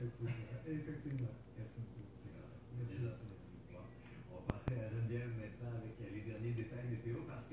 Effectivement. Merci beaucoup. C'est gentil. Bon, on va passer à Geneviève maintenant avec les derniers détails météo parce que